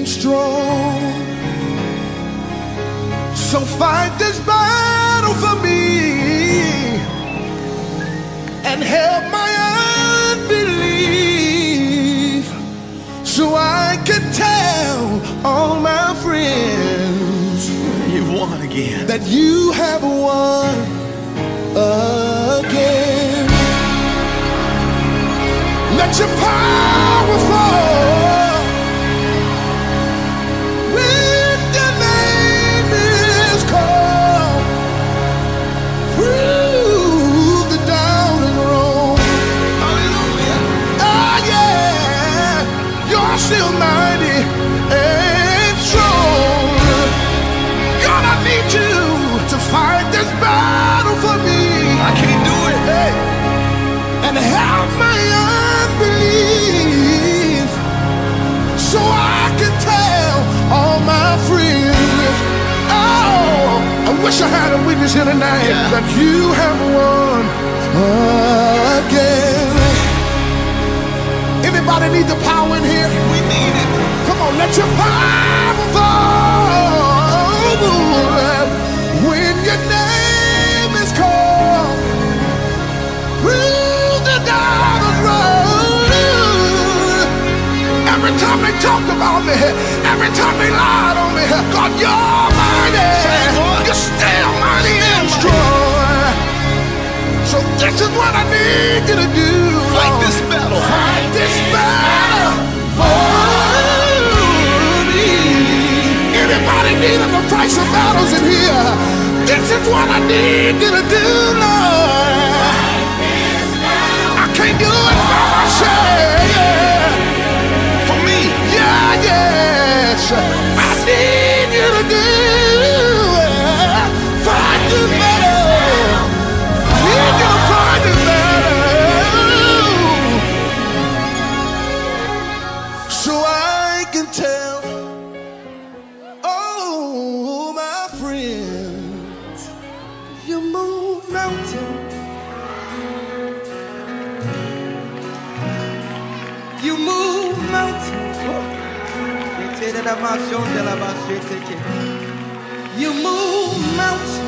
strong. So fight this battle for me and help my unbelief, so I can tell all my friends you've won again, that you have won again. Let your power fall when your name is called. Prove the down and wrong. Hallelujah. Oh yeah, you're still mighty and strong. God, I need you to fight this battle for me. I can't do it. Hey. And help my unbelief, so I can tell all my friends. Oh, I wish I had a witness here tonight that you have won again. Anybody need the power in here? We need it. Come on, let your power fall when your name is called. Through the darkest road. Every time they talked about me, every time they lied on me, God, you're mighty. You're still mighty and strong. So this is what I need you to do. Fight this battle. Fight this battle for me. Anybody needing to fight some battles in here? This is what I need you to do, Lord. I can't do it by myself. Yeah. For me. Yeah, yes. I need you to do it. Fight the battle. Need you to fight the battle, so I can tell all my friends you move mountains. You move mountains. You move mountains.